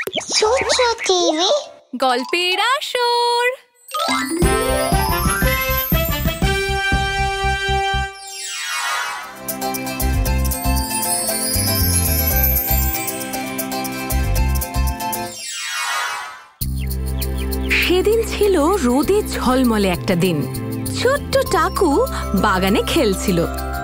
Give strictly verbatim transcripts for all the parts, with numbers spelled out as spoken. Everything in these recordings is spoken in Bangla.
সূর্য টিভি গল্পের আসর। সেদিন ছিল রোদে ঝলমলে একটা দিন। ছোট্ট টাকু বাগানে খেলছিল।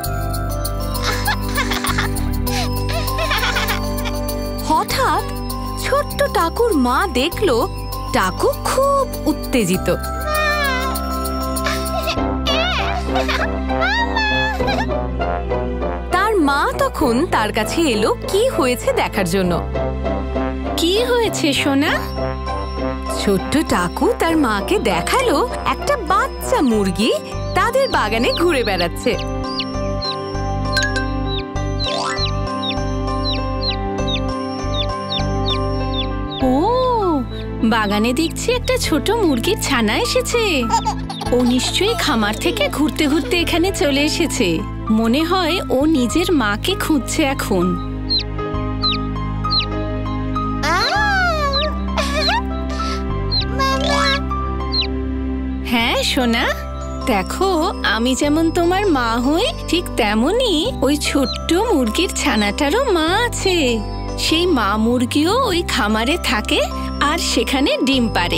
হঠাৎ ছোট্ট টাকুর মা দেখলো টাকু খুব উত্তেজিত। তার মা তখন তার কাছে এলো কি হয়েছে দেখার জন্য। কি হয়েছে সোনা? ছোট্ট টাকু তার মাকে দেখালো একটা বাচ্চা মুরগি তাদের বাগানে ঘুরে বেড়াচ্ছে। ও, বাগানে দেখছি একটা ছোট মুরগির ছানা এসেছে। ও নিশ্চয়ই খামার থেকে ঘুরতে ঘুরতে এখানে চলে এসেছে। মনে হয় ও নিজের মাকে খুঁজছে এখন। হ্যাঁ সোনা, দেখো আমি যেমন তোমার মা হই ঠিক তেমনই ওই ছোট্ট মুরগির ছানাটারও মা আছে। সেই মা মুরগিও ওই খামারে থাকে আর সেখানে ডিম পাড়ে।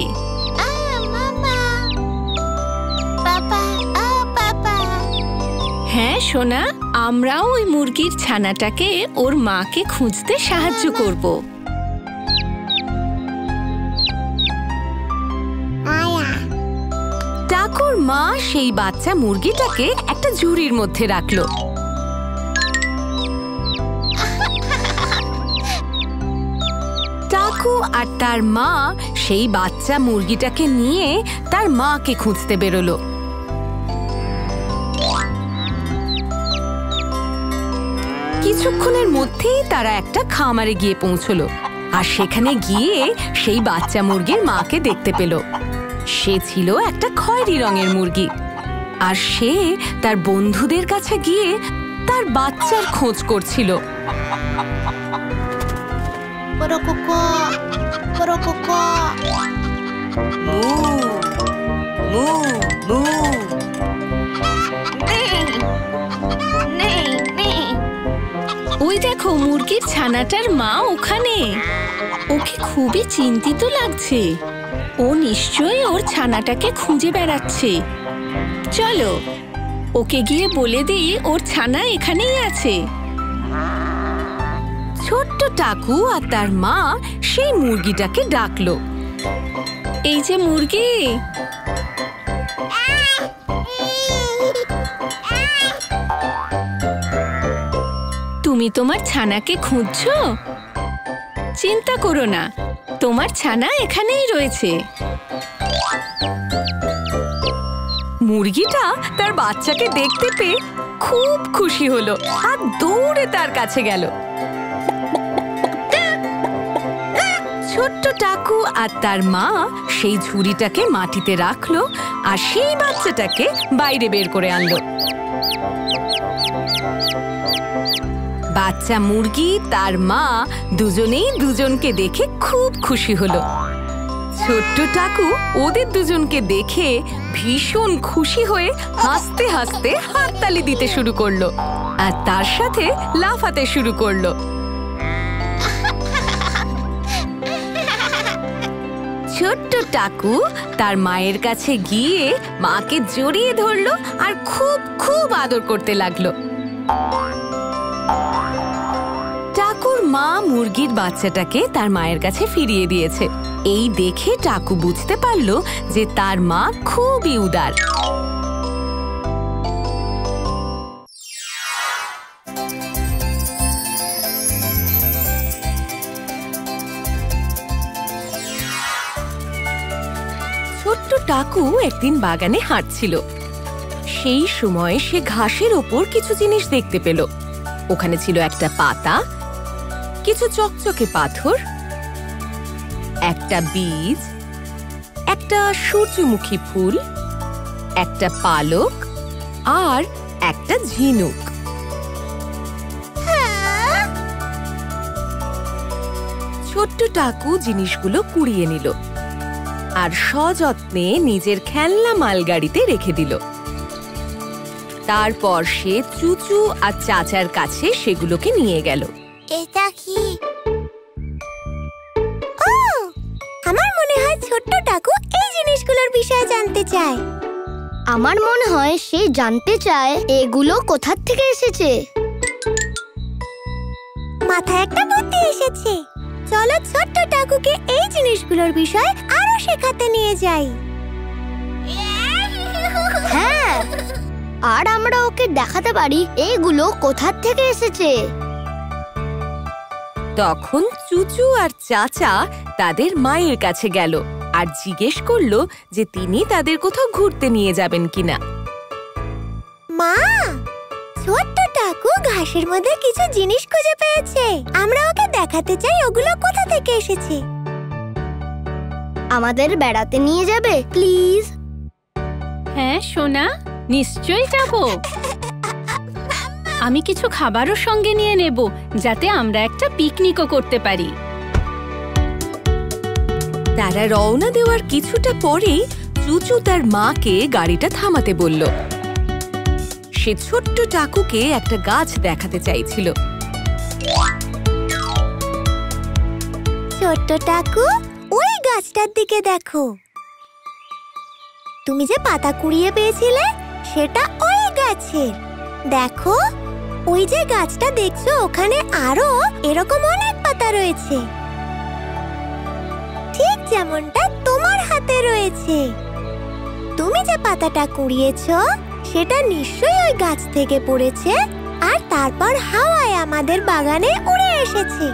হ্যাঁ সোনা, আমরাও ওই মুরগির ছানাটাকে ওর মাকে খুঁজতে সাহায্য করব। টাকুর মা সেই বাচ্চা মুরগিটাকে একটা ঝুড়ির মধ্যে রাখলো। টাকু আর তার মা সেই বাচ্চা মুরগিটাকে নিয়ে তার মাকে খুঁজতে বেরোলো। কিছুক্ষণের মধ্যেই তারা একটা খামারে গিয়ে পৌঁছলো আর সেখানে গিয়ে সেই বাচ্চা মুরগির মাকে দেখতে পেল। সে ছিল একটা খয়েরি রঙের মুরগি আর সে তার বন্ধুদের কাছে গিয়ে তার বাচ্চার খোঁজ করছিল। ওই দেখো মুরগির ছানাটার মা ওখানে। ওকে খুবই চিন্তিত লাগছে। ও নিশ্চয়ই ওর ছানাটাকে খুঁজে বেড়াচ্ছে। চলো ওকে গিয়ে বলে দিই ওর ছানা এখানেই আছে। ছোট্ট টাকু আর তার মা সেই মুরগিটাকে ডাকলো। এই যে মুরগি, তুমি তোমার ছানাকে খুঁজছো? চিন্তা করো না, তোমার ছানা এখানেই রয়েছে। মুরগিটা তার বাচ্চাকে দেখতে পেয়ে খুব খুশি হলো আর দৌড়ে তার কাছে গেল। ছোট্ট টাকু আর তার মা সেই ঝুড়িটাকে মাটিতে রাখলো আর সেই বাচ্চাটাকে বাইরে বের করে আনলো। বাচ্চা মুরগি তার মা দুজনেই দুজনকে দেখে খুব খুশি হলো। ছোট্ট টাকু ওদের দুজনকে দেখে ভীষণ খুশি হয়ে হাসতে হাসতে হাততালি দিতে শুরু করলো আর তার সাথে লাফাতে শুরু করলো। ছোট্ট টাকু তার মায়ের কাছে গিয়ে মাকে জড়িয়ে ধরলো আর খুব খুব আদর করতে লাগলো। টাকুর মা মুরগির বাচ্চাটাকে তার মায়ের কাছে ফিরিয়ে দিয়েছে। এই দেখে টাকু বুঝতে পারল যে তার মা খুবই উদার। ছোট্ট টাকু একদিন বাগানে হাঁটছিল। সেই সময় সে ঘাসের ওপর কিছু জিনিস দেখতে পেল। ওখানে ছিল একটা পাতা, কিছু চকচকে পাথর, একটা বীজ, একটা সূর্যমুখী ফুল, একটা পালক আর একটা ঝিনুক। ছোট্ট টাকু জিনিসগুলো কুড়িয়ে নিল আর সযত্নে নিজের খেলনা মালগাড়িতে রেখে দিল। তারপর সে চুচু আর চাচার কাছে সেগুলোকে নিয়ে গেল। এটা কি? ও, আমার মনে হয় ছোট্ট টাকু এই জিনিসগুলোর বিষয়ে জানতে চায়। আমার মনে হয় সে জানতে চায় এগুলো কোথা থেকে এসেছে। মাথায় একটা বুদ্ধি এসেছে। চলো ছোট্ট টাকুকে এই জিনিসগুলোর বিষয়ে আরো শেখাতে নিয়ে যাই। হ্যাঁ, আর আমরা ওকে দেখাতে পারি এগুলো কোথা থেকে এসেছে। তখন চুচু আর চাচা তাদের মায়ের কাছে গেল আর জিজ্ঞেস করলো যে তিনি তাদের কোথাও ঘুরতে নিয়ে যাবেন কিনা। মা, ছোট্ট টাকু ঘাসের মধ্যে কিছু জিনিস খুঁজে পেয়েছে। আমরা ওকে দেখাতে চাই ওগুলো কোথা থেকে এসেছে। আমাদের বেড়াতে নিয়ে যাবে প্লিজ? হ্যাঁ সোনা, নিশ্চয়ই যাব। আমি কিছু খাবারও সঙ্গে নিয়ে নেব যাতে আমরা একটা পিকনিকও করতে পারি। তারা রওনা দেওয়ার কিছুটা পরেই চুচু তার মাকে গাড়িটা থামাতে বলল। সে ছোট্ট টাকুকে একটা গাছ দেখাতে চাইছিল। ছোট্ট টাকু, ওই গাছটার দিকে দেখো। তুমি যে পাতা কুড়িয়ে পেয়েছিলে সেটা ওই গাছের। দেখো, ওই যে গাছটা দেখছো ওখানে আরো এরকম অনেক পাতা রয়েছে, ঠিক যেমনটা তোমার হাতে রয়েছে। তুমি যে পাতাটা কুড়িয়েছো সেটা নিশ্চয়ই ওই গাছ থেকে পড়েছে আর তারপর হাওয়ায় আমাদের বাগানে উড়ে এসেছে।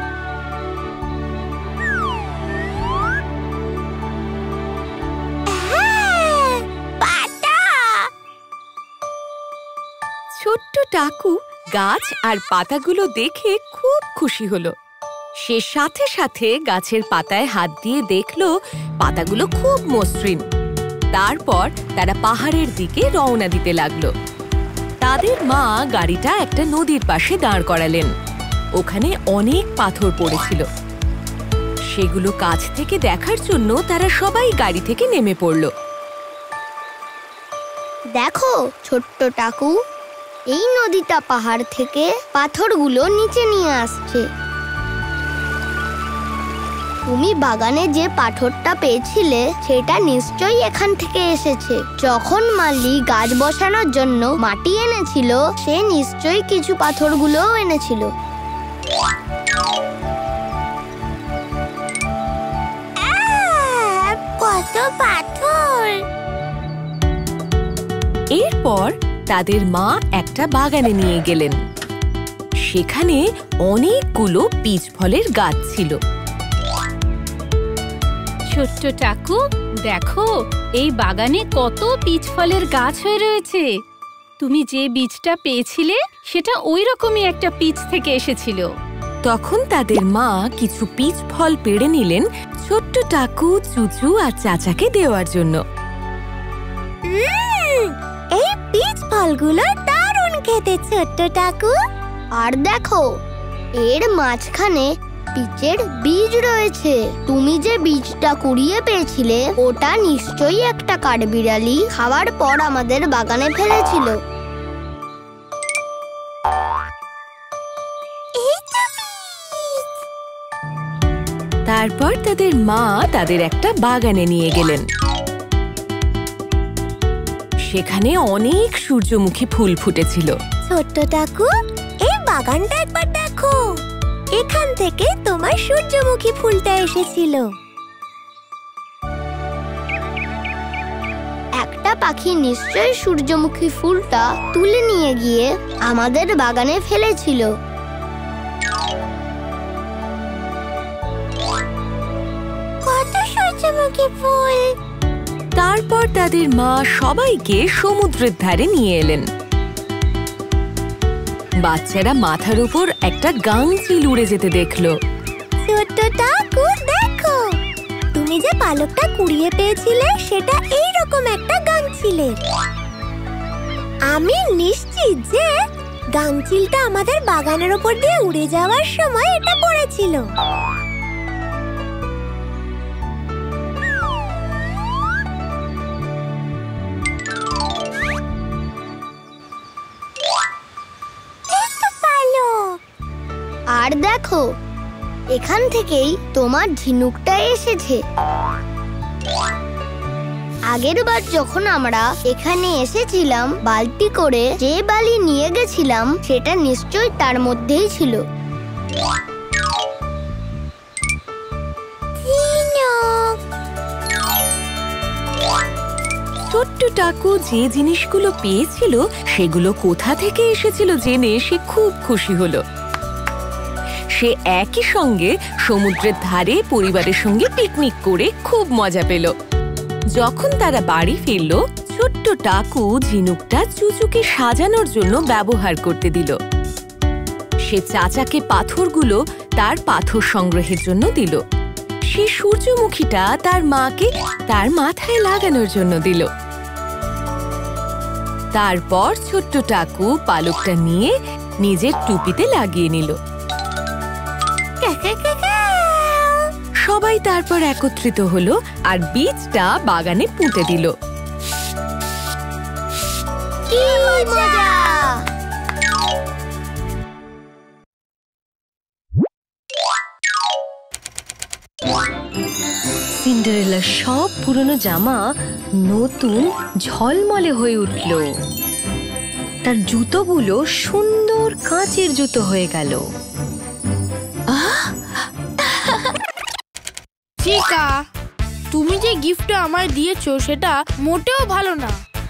হ্যাঁ, পাতা। ছোট্ট টাকু গাছ আর পাতাগুলো দেখে খুব খুশি হলো। সে সাথে সাথে গাছের পাতায় হাত দিয়ে দেখলো পাতাগুলো খুব মসৃণ। তারপর তারা পাহাড়ের দিকে রওনা দিতে লাগলো। তাদের মা গাড়িটা একটা নদীর পাশে দাঁড় করালেন। ওখানে অনেক পাথর পড়েছিল। সেগুলো কাছ থেকে দেখার জন্য তারা সবাই গাড়ি থেকে নেমে পড়ল। দেখো ছোট্ট টাকু, এই নদীটা পাহাড় থেকে পাথরগুলো নিচে নিয়ে আসছে। তুমি বাগানে যে পাথরটা পেয়েছিলে সেটা নিশ্চয়ই এখান থেকে এসেছে। যখন মালি গাছ বসানোর জন্য মাটি এনেছিল সে নিশ্চয়ই কিছু পাথরগুলোও এনেছিল। কত পাথর! এরপর তাদের মা একটা বাগানে নিয়ে গেলেন। সেখানে অনেকগুলো পিচ ফলের গাছ ছিল। ছোট্ট টাকু, দেখো এই বাগানে কত পিচ ফলের গাছ হয়ে রয়েছে। তুমি যে বীজটা পেয়েছিলে সেটা ওই রকমই একটা পিচ থেকে এসেছিল। তখন তাদের মা কিছু পিচ ফল পেড়ে নিলেন ছোট্ট টাকু, চুচু আর চাচাকে দেওয়ার জন্য। এই পিচ ফলগুলো দারুণ খেতে ছোট্ট টাকু। আর দেখো, এর মাঝখানে পিচের বীজ রয়েছে। তুমি যে বীজটা কুড়িয়ে পেয়েছিলে ওটা নিশ্চয়ই একটা কাঠবিড়ালি খাওয়ার পর আমাদের বাগানে ফেলেছিল। তারপর তাদের মা তাদের একটা বাগানে নিয়ে গেলেন। সেখানে অনেক সূর্যমুখী ফুল ফুটেছিল। ছোট্ট টাকু, এই বাগানটা একবার দেখো। এখান থেকে তোমার সূর্যমুখী ফুলটা এসেছিল। একটা পাখি নিশ্চয়ই সূর্যমুখী ফুলটা তুলে নিয়ে গিয়ে আমাদের বাগানে ফেলেছিল। কত সূর্যমুখী ফুল! তারপর তাদের মা সবাইকে সমুদ্রের ধারে নিয়ে এলেন। বাচ্চারা মাথার উপর একটা গাংচিল উড়ে যেতে দেখলো। ছোট্ট টাকু, দেখো, তুমি যে পালকটা কুড়িয়ে পেয়েছিলে সেটা এইরকম একটা গাংচিলের। আমি নিশ্চিত যে গাংচিলটা আমাদের বাগানের উপর দিয়ে উড়ে যাওয়ার সময় এটা পড়েছিল। দেখো, এখান থেকেই তোমার ঝিনুকটা এসেছে। আগের বার যখন আমরা এখানে এসেছিলাম বালতি করে যে বালি নিয়ে গেছিলাম সেটা নিশ্চয়ই তার মধ্যেই ছিল। ছোট্ট টাকু যে জিনিসগুলো পেয়েছিল সেগুলো কোথা থেকে এসেছিল জেনে সে খুব খুশি হলো। সে একই সঙ্গে সমুদ্রের ধারে পরিবারের সঙ্গে পিকনিক করে খুব মজা পেল। যখন তারা বাড়ি ফিরল, ছোট্ট টাকু ঝিনুকটা চুচুকে সাজানোর জন্য ব্যবহার করতে দিল। সে চাচাকে পাথরগুলো তার পাথর সংগ্রহের জন্য দিল। সে সূর্যমুখীটা তার মাকে তার মাথায় লাগানোর জন্য দিল। তারপর ছোট্ট টাকু পালকটা নিয়ে নিজের টুপিতে লাগিয়ে নিল। সবাই তারপর একত্রিত হলো আর বীজটা বাগানে পুঁতে দিল। কি মজা! সিন্ডারেলার সব পুরনো জামা নতুন ঝলমলে হয়ে উঠল। তার জুতোগুলো সুন্দর কাঁচের জুতো হয়ে গেল। চিকা, তুমি যে গিফটটা আমায় দিয়েছো সেটা মোটেও ভালো না।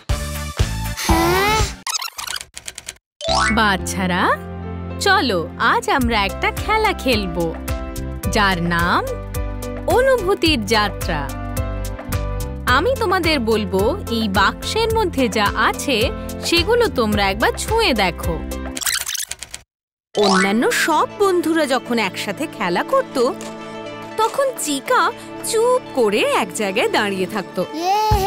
বাচ্চারা, চলো আজ আমরা একটা খেলা খেলবো যার নাম অনুভূতির যাত্রা। আমি তোমাদের বলবো এই বাক্সের মধ্যে যা আছে সেগুলো তোমরা একবার ছুঁয়ে দেখো। অন্যান্য সব বন্ধুরা যখন একসাথে খেলা করত তখন চিকা চুপ করে এক জায়গায় দাঁড়িয়ে থাকতো।